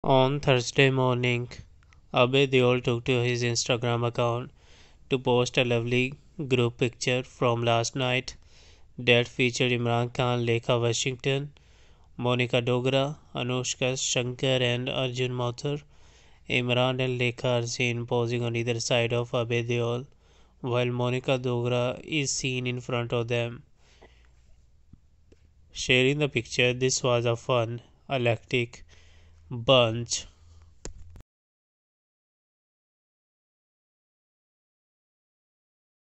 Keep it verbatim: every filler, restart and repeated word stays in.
On Thursday morning, Abhay Deol took to his Instagram account to post a lovely group picture from last night that featured Imran Khan, Lekha Washington, Monica Dogra, Anoushka, Shankar, and Arjun Mathur. Imran and Lekha are seen posing on either side of Abhay Deol, while Monica Dogra is seen in front of them. Sharing the picture, this was a fun, eclectic bunch